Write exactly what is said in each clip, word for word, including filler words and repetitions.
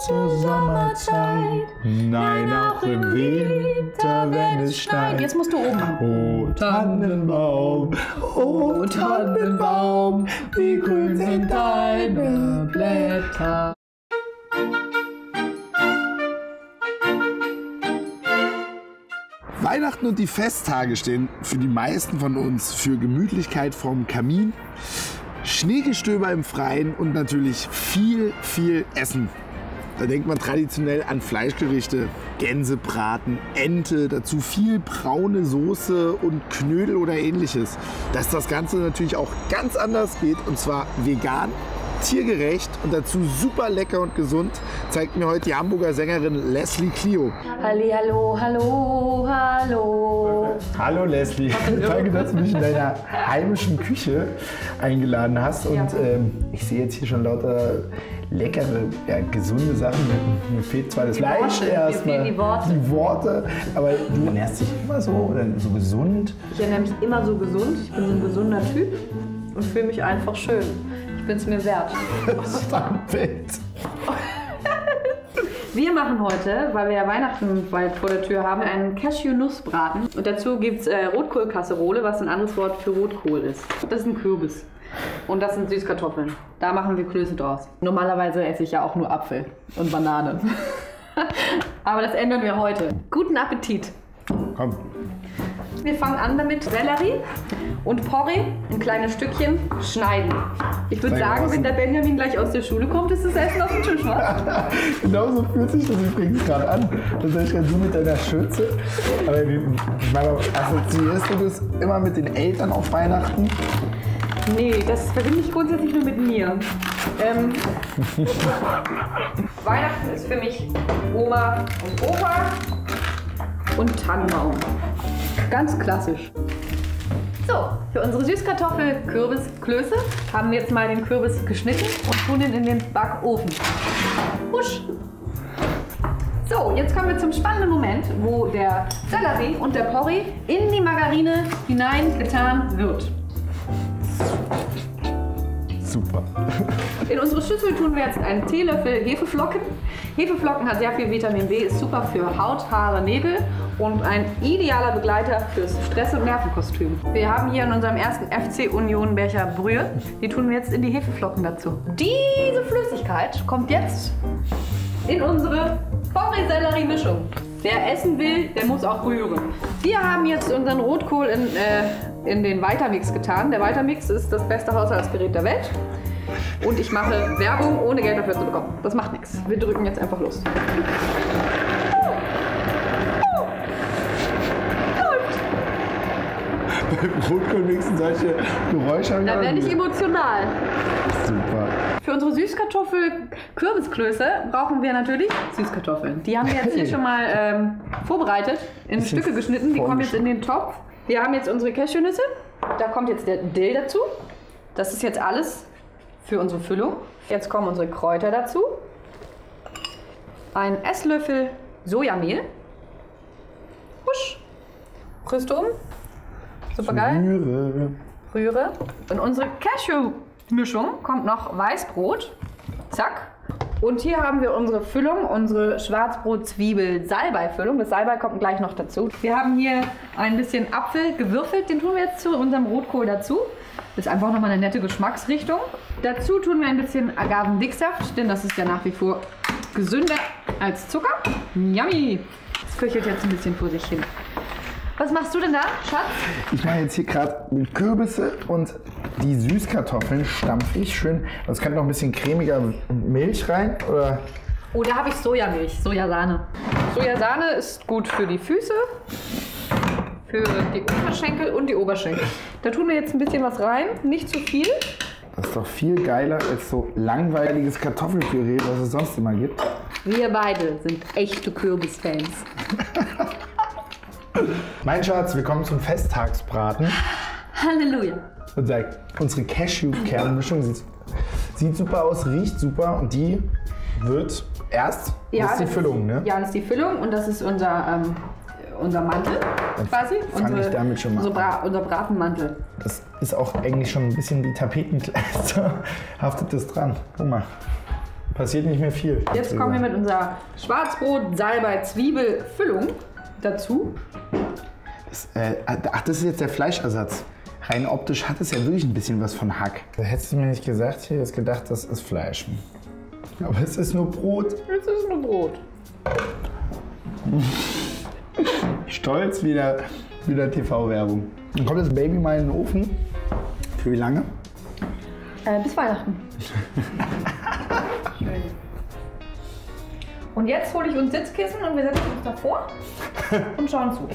zur Sommerzeit. Nein, auch im Winter, wenn es schneit. Jetzt musst du oben machen. Oh Tannenbaum, oh Tannenbaum, wie grün sind deine Blätter. Weihnachten und die Festtage stehen für die meisten von uns für Gemütlichkeit vorm Kamin, Schneegestöber im Freien und natürlich viel, viel Essen. Da denkt man traditionell an Fleischgerichte, Gänsebraten, Ente, dazu viel braune Soße und Knödel oder ähnliches. Dass das Ganze natürlich auch ganz anders geht, und zwar vegan, tiergerecht und dazu super lecker und gesund, zeigt mir heute die Hamburger Sängerin Leslie Clio. Hallihallo, hallo, hallo. Hallo Leslie, danke, dass du mich in deiner heimischen Küche eingeladen hast. Und ja. ähm, ich sehe jetzt hier schon lauter leckere, ja, gesunde Sachen. Mir fehlt zwar das Fleisch erstmal, die Worte. die Worte, aber du ernährst dich immer so oder so gesund? Ich ernähre mich immer so gesund. Ich bin so ein gesunder Typ und fühle mich einfach schön. Ich bin es mir wert. Das ist ein Bild. Wir machen heute, weil wir ja Weihnachten bald vor der Tür haben, einen Cashew-Nussbraten. Und dazu gibt es äh, Rotkohlkasserole, was ein anderes Wort für Rotkohl ist. Das ist ein Kürbis. Und das sind Süßkartoffeln. Da machen wir Klöße draus. Normalerweise esse ich ja auch nur Apfel und Banane. Aber das ändern wir heute. Guten Appetit. Komm. Wir fangen an damit Sellerie und Porree in kleine Stückchen schneiden. Ich würde sagen, wenn der Benjamin gleich aus der Schule kommt, ist das Essen auf dem Tisch, wa? Genau so fühlt sich das übrigens gerade an. Das heißt gerade so mit deiner Schürze. Aber ich meine, assoziierst du das immer mit den Eltern auf Weihnachten? Nee, das verbinde ich grundsätzlich nur mit mir. Ähm, Weihnachten ist für mich Oma und Opa und Tannenbaum. Ganz klassisch. So, für unsere Süßkartoffel-Kürbisklöße haben wir jetzt mal den Kürbis geschnitten und tun ihn in den Backofen. Husch! So, jetzt kommen wir zum spannenden Moment, wo der Sellerie und der Porree in die Margarine hineingetan wird. Super. In unsere Schüssel tun wir jetzt einen Teelöffel Hefeflocken. Hefeflocken hat sehr viel Vitamin B, ist super für Haut, Haare, Nägel und ein idealer Begleiter fürs Stress- und Nervenkostüm. Wir haben hier in unserem ersten F C Union Becher Brühe. Die tun wir jetzt in die Hefeflocken dazu. Diese Flüssigkeit kommt jetzt in unsere Porree-Sellerie-Mischung. Wer essen will, der muss auch rühren. Wir haben jetzt unseren Rotkohl in, äh, in den Vitamix getan. Der Vitamix ist das beste Haushaltsgerät der Welt. Und ich mache Werbung, ohne Geld dafür zu bekommen. Das macht nichts. Wir drücken jetzt einfach los. Beim Rotkohlmixen solche Geräusche. Da werde ich emotional. Super. Für unsere Süßkartoffel-Kürbisklöße brauchen wir natürlich Süßkartoffeln. Die haben wir jetzt hier schon mal ähm, vorbereitet, in Stücke geschnitten. Die kommen jetzt in den Topf. Wir haben jetzt unsere Cashewnüsse. Da kommt jetzt der Dill dazu. Das ist jetzt alles für unsere Füllung. Jetzt kommen unsere Kräuter dazu. Ein Esslöffel Sojamehl. Husch. Rührst du um. Super geil. Rühre. Rühre. In unsere Cashew-Mischung kommt noch Weißbrot. Zack. Und hier haben wir unsere Füllung, unsere Schwarzbrot-Zwiebel-Salbei-Füllung. Das Salbei kommt gleich noch dazu. Wir haben hier ein bisschen Apfel gewürfelt. Den tun wir jetzt zu unserem Rotkohl dazu. Das ist einfach nochmal eine nette Geschmacksrichtung. Dazu tun wir ein bisschen Agavendicksaft, denn das ist ja nach wie vor gesünder als Zucker. Yummy! Das köchelt jetzt ein bisschen vor sich hin. Was machst du denn da, Schatz? Ich mache jetzt hier gerade Kürbisse und die Süßkartoffeln stampfe ich schön. Es könnte noch ein bisschen cremiger Milch rein, oder? Oh, da habe ich Sojamilch, Sojasahne. Sojasahne ist gut für die Füße, für die Unterschenkel und die Oberschenkel. Da tun wir jetzt ein bisschen was rein, nicht zu viel. Das ist doch viel geiler als so langweiliges Kartoffelpüree, was es sonst immer gibt. Wir beide sind echte Kürbisfans. Mein Schatz, wir kommen zum Festtagsbraten. Halleluja. Und sagt, unsere Cashew-Kernmischung sieht, sieht super aus, riecht super und die wird erst, ja, das ist die das Füllung, ist, ne? Ja, das ist die Füllung und das ist unser, ähm, unser Mantel quasi. Fang unsere, ich damit schon mal unser, Bra unser Bratenmantel. Das ist auch eigentlich schon ein bisschen wie Tapetenkleister. Haftet das dran. Guck mal. passiert nicht mehr viel. Jetzt kommen wir mit unserer Schwarzbrot, Salbei, Zwiebel, Füllung dazu. Das, äh, ach, das ist jetzt der Fleischersatz. Rein optisch hat es ja wirklich ein bisschen was von Hack. Da hättest du mir nicht gesagt, ich hätte jetzt gedacht, das ist Fleisch. Aber es ist nur Brot. Es ist nur Brot. Stolz wieder, wieder T V-Werbung. Dann kommt das Baby mal in den Ofen. Für wie lange? Äh, bis Weihnachten. Schön. Und jetzt hole ich uns Sitzkissen und wir setzen uns davor und schauen zu.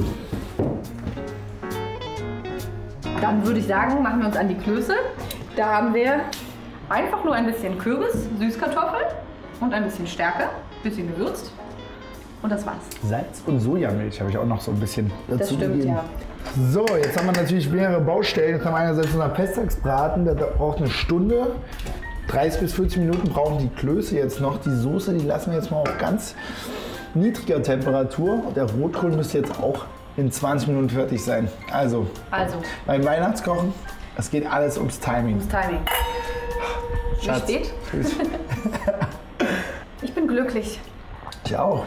Dann würde ich sagen, machen wir uns an die Klöße. Da haben wir einfach nur ein bisschen Kürbis, Süßkartoffel und ein bisschen Stärke, ein bisschen gewürzt. Und das war's. Salz und Sojamilch habe ich auch noch so ein bisschen dazu Das stimmt, gegeben. ja. So, jetzt haben wir natürlich mehrere Baustellen. Jetzt haben wir einerseits unser Pestaxbraten, der braucht eine Stunde. dreißig bis vierzig Minuten brauchen die Klöße jetzt noch. Die Soße, die lassen wir jetzt mal auf ganz niedriger Temperatur. Der Rotkohl müsste jetzt auch in zwanzig Minuten fertig sein. Also, Also, beim Weihnachtskochen, es geht alles ums Timing. ums Timing. Wie Schatz. steht? Ich bin glücklich. Ich auch.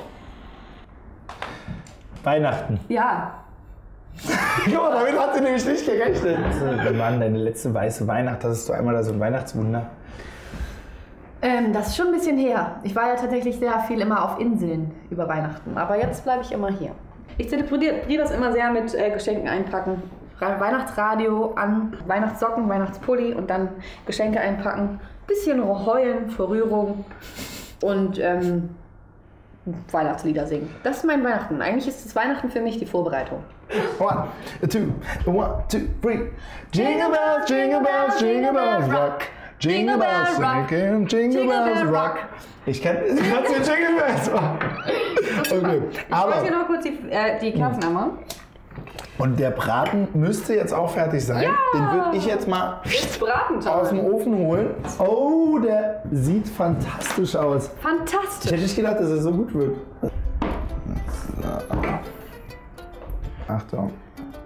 Weihnachten. Ja. Guck mal, damit hat sie nämlich nicht gerechnet. Wann war denn deine letzte weiße Weihnacht? Hattest du einmal da so ein Weihnachtswunder? Ähm, das ist schon ein bisschen her. Ich war ja tatsächlich sehr viel immer auf Inseln über Weihnachten. Aber jetzt bleibe ich immer hier. Ich zelebriere das immer sehr mit äh, Geschenken einpacken. Weihnachtsradio an, Weihnachtssocken, Weihnachtspulli und dann Geschenke einpacken. Bisschen heulen vor Rührung und ähm, Weihnachtslieder singen. Das ist mein Weihnachten. Eigentlich ist das Weihnachten für mich die Vorbereitung. One, two, one, two, three. Jingle bells, jingle bells, jingle bells rock. Jingle bells, jingle, jingle bells rock. Ich kann es den Jingle Bells machen. Okay, Ich aber wollte hier noch kurz die, äh, die Kerzen anmachen. und der Braten müsste jetzt auch fertig sein. Ja! Den würde ich jetzt mal Braten aus dem Ofen holen. Oh, der sieht fantastisch aus. Ich Fantastisch. hätte nicht gedacht, dass er so gut wird. So. Achtung.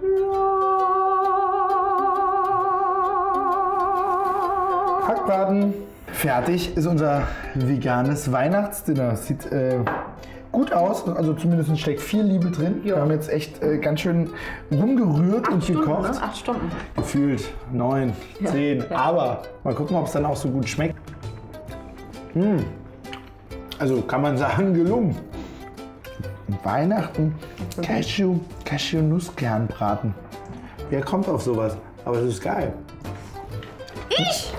Hackbraten. Fertig ist unser veganes Weihnachtsdinner. Sieht äh, gut aus, also zumindest steckt viel Liebe drin. Ja. Wir haben jetzt echt äh, ganz schön rumgerührt Acht und Stunden, gekocht. ne? Acht Stunden. Gefühlt neun, Ja. zehn. Ja. Aber mal gucken, ob es dann auch so gut schmeckt. Mm. Also kann man sagen, gelungen. Weihnachten, Cashew, Cashew-Nusskernbraten. Wer kommt auf sowas? Aber es ist geil. Ich!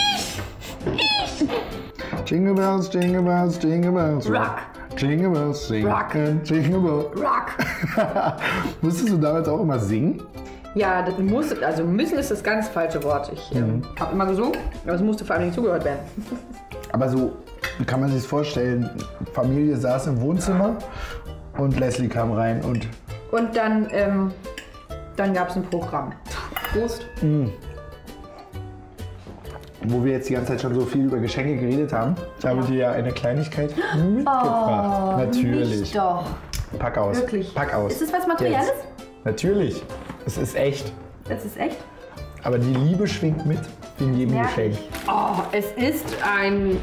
Jingle bells, jingle bells, jingle bells, Rock. Jingle bells, sing. Rock. and Jingle bells. Rock! Musstest du damals auch immer singen? Ja, das muss, also müssen ist das ganz falsche Wort. Ich ähm, Mhm. habe immer gesungen, aber es musste vor allem nicht zugehört werden. Aber so kann man sich vorstellen, Familie saß im Wohnzimmer und Leslie kam rein und Und dann, ähm, dann gab es ein Programm. Prost. wo wir jetzt die ganze Zeit schon so viel über Geschenke geredet haben, ich habe dir ja eine Kleinigkeit mitgebracht. Natürlich. Nicht doch. Pack aus. Wirklich. Pack aus. Ist es was Materielles? Jetzt. Natürlich. Es ist echt. Das ist echt? Aber die Liebe schwingt mit in jedem Merk Geschenk. ich. Oh, es ist ein...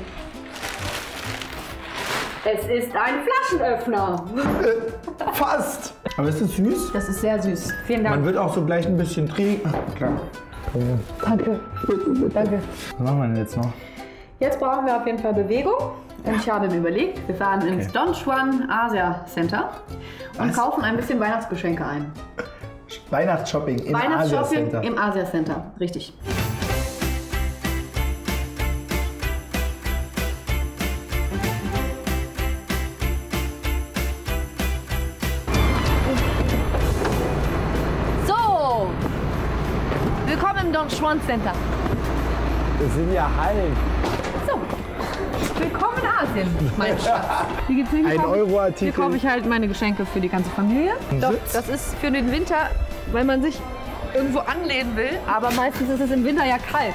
Es ist ein Flaschenöffner. Fast. Aber es ist süß. Das ist sehr süß. Vielen Man Dank. wird auch so gleich ein bisschen trinken. Klar. Danke. Danke. Was machen wir denn jetzt noch? Jetzt brauchen wir auf jeden Fall Bewegung. Und ich habe mir überlegt, wir fahren ins Don Juan Asia Center und Was? kaufen ein bisschen Weihnachtsgeschenke ein. Weihnachtsshopping im Asia Weihnachtsshopping Center. im Asia Center. Richtig. So, willkommen im Don Juan Center. Das sind ja Hallen. So, willkommen in Asien, mein Schatz. Hier geht's hin, Ein kaufe ich- Euro-Artikel. Hier kaufe ich halt meine Geschenke für die ganze Familie. Doch, Sitz? das ist für den Winter, weil man sich irgendwo anlehnen will. Aber meistens ist es im Winter ja kalt.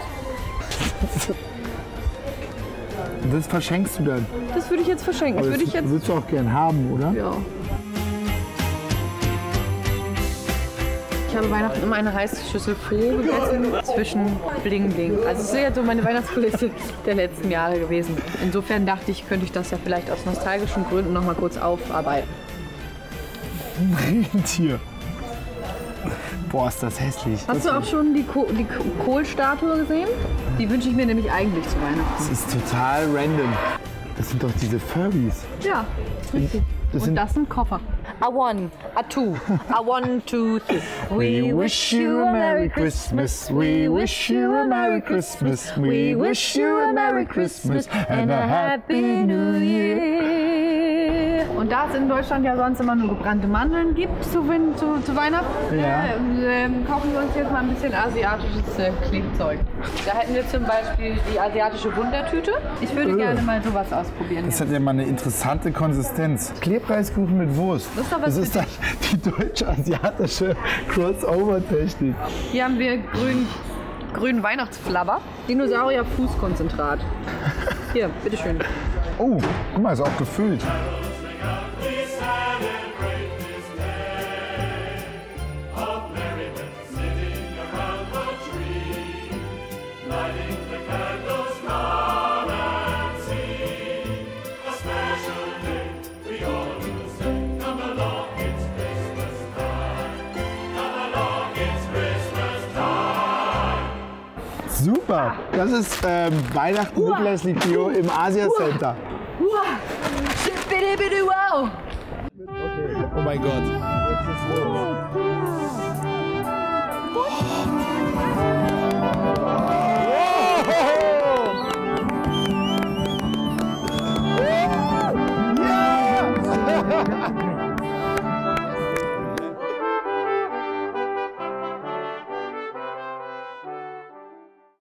Das verschenkst du dann. Das würde ich jetzt verschenken. Das Aber würde das ich jetzt. würdest du auch gern haben, oder? Ja. Ich habe Weihnachten immer eine heiße Schüssel Froh gegessen zwischen Bling Bling. Also es ist ja so meine Weihnachtskulisse der letzten Jahre gewesen. Insofern dachte ich, könnte ich das ja vielleicht aus nostalgischen Gründen noch mal kurz aufarbeiten. Ein Rentier. Boah, ist das hässlich. Hast du auch schon die, Ko die Kohlstatue gesehen? Die wünsche ich mir nämlich eigentlich zu Weihnachten. Das ist total random. Das sind doch diese Furbies. Ja, richtig. Das Und sind das sind Koffer. A one, a two, a one, two, three. We wish you a Merry Christmas. We wish you a Merry Christmas. We wish you a Merry Christmas and a Happy New Year. Und da es in Deutschland ja sonst immer nur gebrannte Mandeln gibt zu, zu, zu Weihnachten, Ja. äh, ähm, kaufen wir uns jetzt mal ein bisschen asiatisches äh, Klebzeug. Da hätten wir zum Beispiel die asiatische Wundertüte. Ich würde Öh. gerne mal sowas ausprobieren. Das hier. hat ja mal eine interessante Konsistenz. Klebreiskuchen mit Wurst. Das ist doch was das ist für dann die deutsch-asiatische Crossover-Technik. Hier haben wir grün, grünen Weihnachtsflabber. Dinosaurier-Fußkonzentrat. Hier, bitteschön. Oh, guck mal, ist auch gefüllt. Super, das ist ähm, Weihnachten Uah. Niklas Liquio im Asia Center. Wow! Bitte, bitte, wow! Oh mein Gott.